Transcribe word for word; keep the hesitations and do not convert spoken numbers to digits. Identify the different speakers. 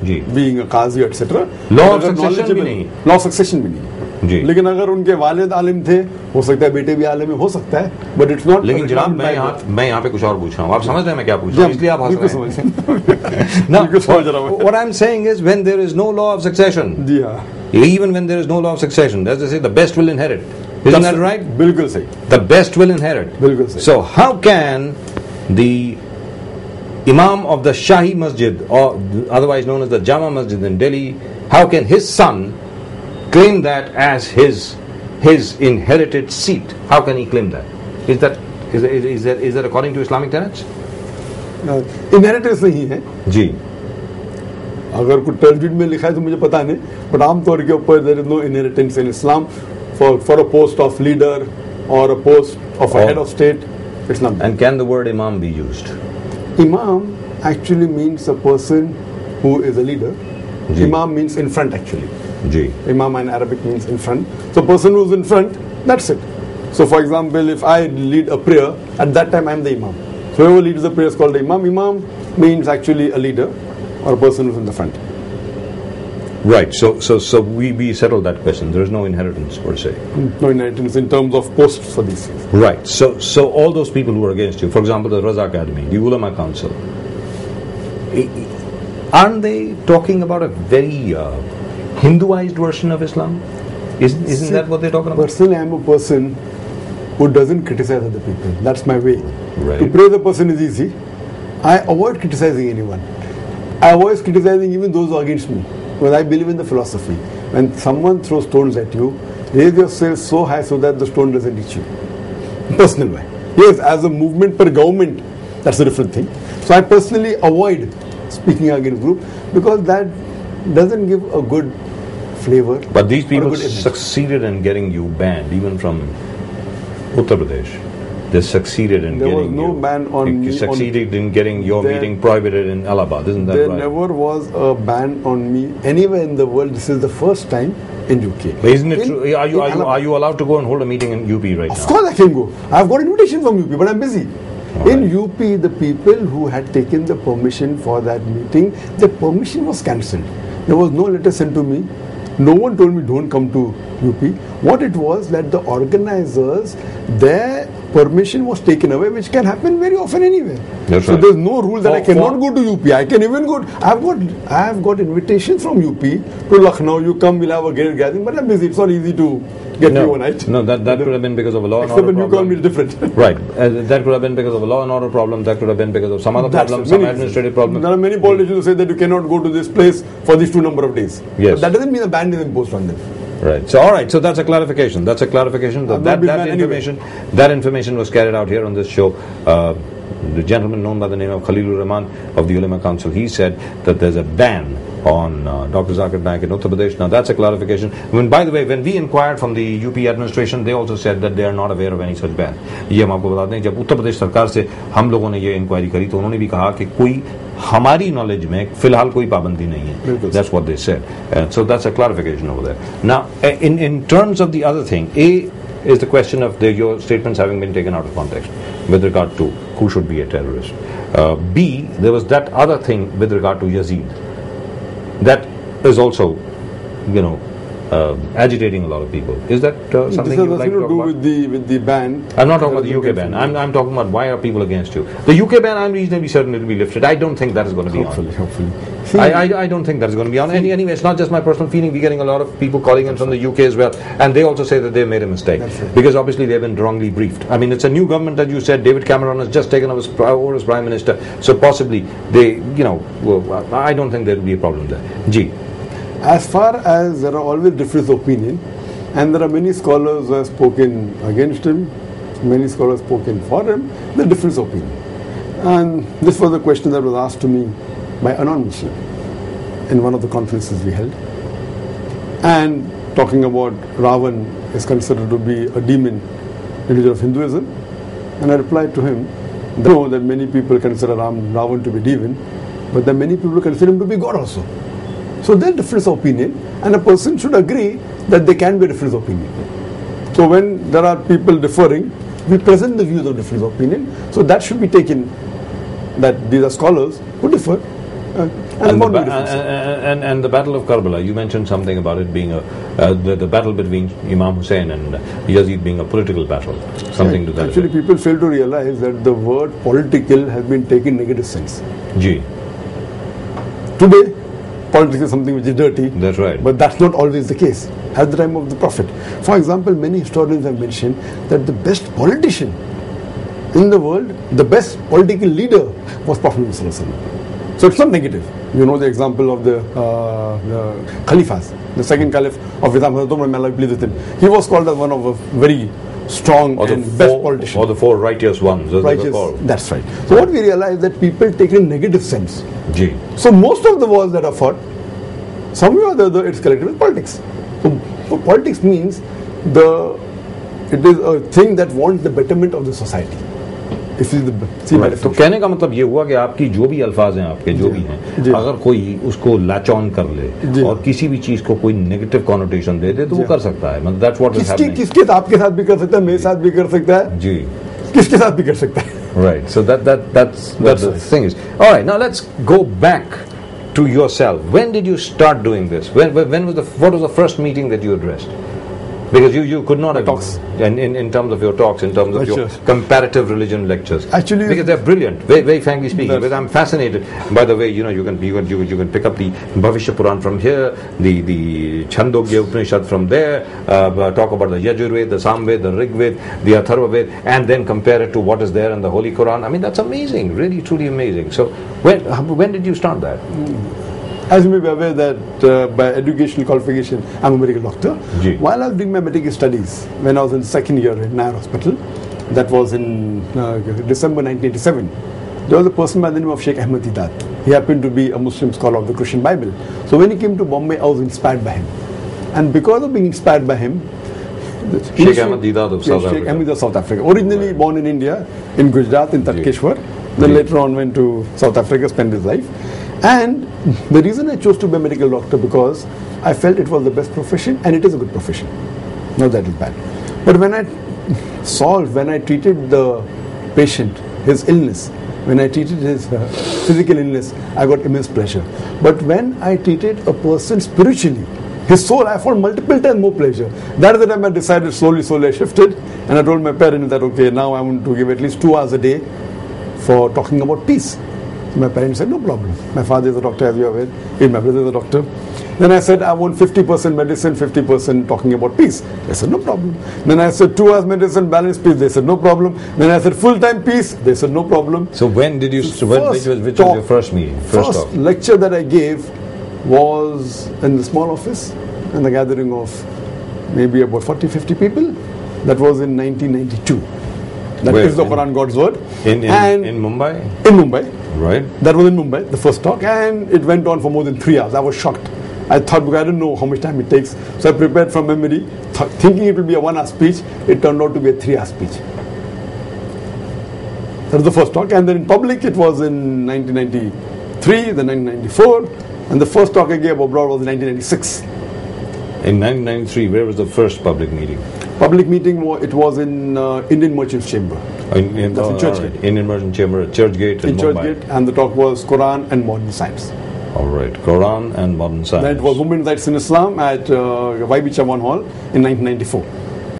Speaker 1: being a qazi, et cetera.
Speaker 2: Law of succession भी नहीं.
Speaker 1: Law of succession भी नहीं. लेकिन अगर उनके वालिद आलिम थे, हो सकता है बेटे भी आलिम हो सकता है, but it's not.
Speaker 2: लेकिन जनाब मैं यहाँ मैं यहाँ पे कुछ और पूछ रहा हूँ. आप समझ रहे हैं मैं क्या पूछ रहा हूँ? इसलिए आप हंस रहे हैं. Now, what I'm saying is, when there is no law of succession, even when there is no law of succession, as they say, the best will inherit. Isn't that right?
Speaker 1: बिल्कुल सही.
Speaker 2: The best will inherit.
Speaker 1: बिल्कुल सही.
Speaker 2: So how can the Imam of the Shahi Masjid, or otherwise known as the Jama Masjid in Delhi, how can his son claim that as his his inherited seat? How can he claim that? Is that is is, is that is that according to Islamic tenets?
Speaker 1: Uh, inheritance नहीं है.
Speaker 2: जी.
Speaker 1: अगर कुछ तजवीद में लिखा है तो मुझे पता नहीं, but आमतौर के ऊपर there is no inheritance in Islam for for a post of leader or a post of a oh. head of state. It's not.
Speaker 2: And can the word Imam be used?
Speaker 1: Imam actually means a person who is a leader. Ji. Imam means in front actually.
Speaker 2: Ji.
Speaker 1: Imam in Arabic means in front. So person who's in front, that's it. So for example, if I lead a prayer, at that time I'm the Imam. So whoever leads the prayer is called the Imam. Imam means actually a leader or a person who's in the front.
Speaker 2: Right. So so so we, we settled that question. There is no inheritance per se.
Speaker 1: No inheritance in terms of posts for these things.
Speaker 2: Right. So so all those people who are against you, for example, the Raza Academy, the Ulama Council, aren't they talking about a very uh, Hinduized version of Islam? Isn't, isn't
Speaker 1: See,
Speaker 2: that what they're talking about?
Speaker 1: Personally, I'm a person who doesn't criticize other people. That's my way.
Speaker 2: Right.
Speaker 1: To praise a person is easy. I avoid criticizing anyone. I avoid criticizing even those who are against me. Because I believe in the philosophy. When someone throws stones at you, raise yourself so high so that the stone doesn't reach you. Personal way. Yes, as a movement per government, that's a different thing. So I personally avoid speaking against group because that doesn't give a good flavor.
Speaker 2: But these people succeeded in getting you banned, even from Uttar Pradesh. They succeeded in
Speaker 1: there
Speaker 2: getting
Speaker 1: was no
Speaker 2: you.
Speaker 1: ban on
Speaker 2: you
Speaker 1: me.
Speaker 2: succeeded in getting your
Speaker 1: there,
Speaker 2: meeting prohibited in Allahabad, isn't that
Speaker 1: there
Speaker 2: right?
Speaker 1: There never was a ban on me anywhere in the world. This is the first time in U K.
Speaker 2: But isn't it
Speaker 1: in,
Speaker 2: true? Are you are you, are you allowed to go and hold a meeting in U P right
Speaker 1: of
Speaker 2: now?
Speaker 1: Of course I can go. I've got invitation from U P, but I'm busy.
Speaker 2: All
Speaker 1: in
Speaker 2: right.
Speaker 1: U P, the people who had taken the permission for that meeting, the permission was cancelled. There was no letter sent to me. No one told me don't come to U P. What it was that the organizers, their permission was taken away, which can happen very often anywhere.
Speaker 2: That's
Speaker 1: so
Speaker 2: right.
Speaker 1: there's no rule that
Speaker 2: for,
Speaker 1: I cannot go to U P. I can even go. To, I've got I've got invitations from U P to Lucknow. You come, we'll have a great gathering. But I'm busy. It's not easy to get
Speaker 2: no,
Speaker 1: you overnight.
Speaker 2: No, that that could have been because of a law and
Speaker 1: Except
Speaker 2: order
Speaker 1: when you
Speaker 2: problem.
Speaker 1: call me different.
Speaker 2: Right. Uh, that could have been because of a law and order problem. That could have been because of some other
Speaker 1: That's
Speaker 2: problem,
Speaker 1: it.
Speaker 2: some
Speaker 1: Many
Speaker 2: administrative problem.
Speaker 1: There are many politicians who say that you cannot go to this place for these two number of days.
Speaker 2: Yes.
Speaker 1: But that doesn't mean a ban is imposed on them.
Speaker 2: Right. So, all right. So that's a clarification. That's a clarification. That that, that information,
Speaker 1: anyway.
Speaker 2: that information was carried out here on this show. Uh, the gentleman known by the name of Khalilur Rahman of the Ulama Council, he said that there's a ban on uh, Dr Zakir Naik in Uttar Pradesh. Now that's a clarification. I mean, by the way, when we inquired from the U P administration, they also said that they are not aware of any such ban. ये हम आपको बता दें, जब उत्तर प्रदेश सरकार से हम लोगों ने ये इंक्वायरी करी तो उन्होंने भी कहा कि कोई हमारी नॉलेज में फिलहाल कोई पाबंदी नहीं है. That's what they said. Uh, so that's a clarification over there. Now, in in terms of the other thing, A is the question of the, your statements having been taken out of context with regard to who should be a terrorist. Uh, B, there was that other thing with regard to Yazid. That is also, you know, uh, agitating a lot of people. Is that uh, something you would like to talk
Speaker 1: do
Speaker 2: about?
Speaker 1: With the, with the ban.
Speaker 2: I'm not talking about the U K ban. I'm, I'm talking about why are people against you. The U K ban, I'm reasonably certain it will be lifted. I don't think that is going to be
Speaker 1: hopefully,
Speaker 2: on.
Speaker 1: Hopefully,
Speaker 2: hopefully. I, I, I don't think that is going to be on. Any, anyway, it's not just my personal feeling. We're getting a lot of people calling in from the U K as well. And they also say that they made a mistake. Because obviously they've been wrongly briefed. I mean, it's a new government that you said. David Cameron has just taken over as, over as Prime Minister. So possibly they, you know, well, I don't think there will be a problem there. G.
Speaker 1: As far as there are always difference of opinion, and there are many scholars who have spoken against him, many scholars spoken for him, the difference of opinion. And this was a question that was asked to me by a non-Muslim in one of the conferences we held. And talking about Ravan is considered to be a demon in religion of Hinduism. And I replied to him, I know that many people consider Ram, Ravan to be demon, but there are many people who consider him to be God also. So there's difference of opinion, and a person should agree that there can be a difference of opinion. So when there are people differing, we present the views of difference of opinion. So that should be taken, that these are scholars who differ, Uh, and,
Speaker 2: and, the
Speaker 1: the
Speaker 2: ba- and, and, and the Battle of Karbala, you mentioned something about it being a uh, the, the battle between Imam Hussein and Yazid being a political battle, something
Speaker 1: right.
Speaker 2: to that
Speaker 1: Actually,
Speaker 2: effect.
Speaker 1: people fail to realize that the word political has been taken in negative sense.
Speaker 2: Ji.
Speaker 1: Today, politics is something which is dirty.
Speaker 2: That's right.
Speaker 1: But that's not always the case. At the time of the Prophet, for example, many historians have mentioned that the best politician in the world, the best political leader was Prophet Muhammad. So it's not negative. You know the example of the, uh, the Khalifas, the second Caliph of Islam, may Allah be pleased with him. He was called as one of a very strong
Speaker 2: or
Speaker 1: and
Speaker 2: four,
Speaker 1: best politician.
Speaker 2: Or the four righteous ones, as
Speaker 1: righteous,
Speaker 2: they were called.
Speaker 1: That's right. So what we realize that people take it in negative sense.
Speaker 2: Ji.
Speaker 1: So most of the wars that are fought, somewhere or the other, it's connected with politics. So, so politics means the it is a thing that wants the betterment of the society. If you see
Speaker 2: right. तो कहने का मतलब ये हुआ कि आपकी जो भी अल्फाज हैं आपके जो भी हैं अगर कोई उसको लैच ऑन कर ले और किसी भी चीज को कोई नेगेटिव कॉनोटेशन दे दे तो वो कर सकता है मतलब दैट्स व्हाट इज हैपनिंग
Speaker 1: किसके आपके साथ भी कर सकता है मेरे साथ भी कर सकता है
Speaker 2: जी
Speaker 1: किसके साथ भी कर सकता है
Speaker 2: right so that that that's that's the thing is all right now let's go back to yourself. When did you start doing this? When when was the what was the first meeting that you addressed? Because you, you could not have
Speaker 1: talks
Speaker 2: in, in in terms of your talks, in terms of
Speaker 1: lectures.
Speaker 2: your comparative religion lectures.
Speaker 1: Actually,
Speaker 2: because they're brilliant, very, very frankly speaking. Because I'm fascinated. By the way, you know you can you can you can, you can pick up the Bhavishya Puran from here, the the Chandogya Upanishad from there. Uh, talk about the Yajurved, the Samved, the Rigved, the Atharvaved, and then compare it to what is there in the Holy Koran. I mean that's amazing, really truly amazing. So when when did you start that?
Speaker 1: Mm. As you may be aware that uh, by educational qualification, I'm a medical doctor.
Speaker 2: Gee.
Speaker 1: While I was doing my medical studies, when I was in second year in Nair Hospital, that was in uh, December nineteen eighty-seven, there was a person by the name of Sheikh Ahmed Didat. He happened to be a Muslim scholar of the Christian Bible. So when he came to Bombay, I was inspired by him. And because of being inspired by him,
Speaker 2: Sheikh Ahmed Didat of
Speaker 1: yeah,
Speaker 2: South
Speaker 1: Sheikh
Speaker 2: Africa.
Speaker 1: Ahmed of South Africa. Originally right. born in India, in Gujarat, in Tatkeshwar. Then Gee. later on went to South Africa, spent his life. And the reason I chose to be a medical doctor because I felt it was the best profession and it is a good profession. Not that it's bad. But when I solved, when I treated the patient, his illness, when I treated his uh, physical illness, I got immense pleasure. But when I treated a person spiritually, his soul, I found multiple times more pleasure. That is the time I decided slowly, slowly I shifted. And I told my parents that, okay, now I want to give at least two hours a day for talking about peace. My parents said, no problem. My father is a doctor, as you are aware. My brother is a doctor. Then I said, I want fifty percent medicine, fifty percent talking about peace. They said, no problem. Then I said, two hours medicine, balanced peace. They said, no problem. Then I said, full-time peace. They said, no problem.
Speaker 2: So when did you, so when, which, was, which talk, was your first meeting? First,
Speaker 1: first
Speaker 2: talk.
Speaker 1: lecture that I gave was in the small office, in the gathering of maybe about forty, fifty people. That was in nineteen ninety-two. That
Speaker 2: Where?
Speaker 1: is the Quran, God's word.
Speaker 2: In, in,
Speaker 1: and
Speaker 2: in Mumbai?
Speaker 1: In Mumbai.
Speaker 2: Right.
Speaker 1: That was in Mumbai, the first talk, and it went on for more than three hours. I was shocked. I thought, because I didn't know how much time it takes, so I prepared from memory, th- thinking it would be a one-hour speech. It turned out to be a three-hour speech. That was the first talk, and then in public it was in nineteen ninety-three, then nineteen ninety-four, and the first talk I gave abroad was in nineteen ninety-six.
Speaker 2: In nineteen ninety-three, where was the first public meeting?
Speaker 1: Public meeting, it was in uh, Indian Merchants Chamber.
Speaker 2: In, in,
Speaker 1: That's
Speaker 2: oh,
Speaker 1: in Churchgate.
Speaker 2: Right. Indian Merchant Chamber at Churchgate in,
Speaker 1: in
Speaker 2: Mumbai.
Speaker 1: Churchgate, and the talk was Quran and Modern Science.
Speaker 2: All right, Quran and Modern Science.
Speaker 1: Then it was Women's Rights in Islam at uh, Y B Chavan Hall in nineteen ninety-four.